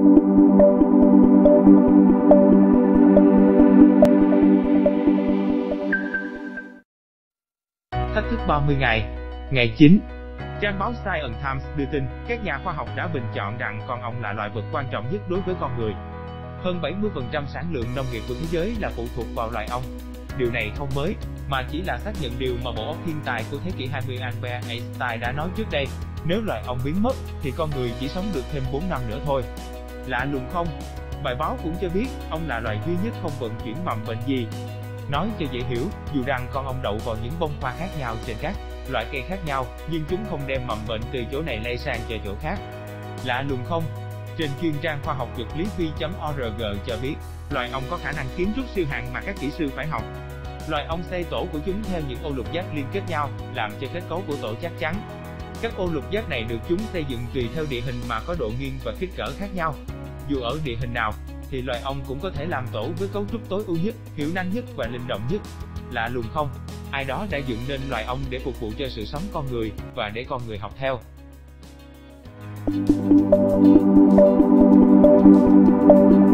Thách thức 30 ngày. Ngày 9. Trang báo Science Times đưa tin, các nhà khoa học đã bình chọn rằng con ong là loài vật quan trọng nhất đối với con người. Hơn 70% sản lượng nông nghiệp của thế giới là phụ thuộc vào loài ong. Điều này không mới, mà chỉ là xác nhận điều mà bộ óc thiên tài của thế kỷ 20 Albert Einstein đã nói trước đây. Nếu loài ong biến mất, thì con người chỉ sống được thêm 4 năm nữa thôi. Lạ lùng không? Bài báo cũng cho biết, ong là loài duy nhất không vận chuyển mầm bệnh gì. Nói cho dễ hiểu, dù rằng con ong đậu vào những bông hoa khác nhau trên các loại cây khác nhau, nhưng chúng không đem mầm bệnh từ chỗ này lây sang cho chỗ khác. Lạ lùng không? Trên chuyên trang khoa học vật lý vi.org cho biết, loài ong có khả năng kiến trúc siêu hạng mà các kỹ sư phải học. Loài ong xây tổ của chúng theo những ô lục giác liên kết nhau, làm cho kết cấu của tổ chắc chắn. Các ô lục giác này được chúng xây dựng tùy theo địa hình mà có độ nghiêng và kích cỡ khác nhau. Dù ở địa hình nào, thì loài ong cũng có thể làm tổ với cấu trúc tối ưu nhất, hiệu năng nhất và linh động nhất. Lạ lùng không? Ai đó đã dựng nên loài ong để phục vụ cho sự sống con người, và để con người học theo.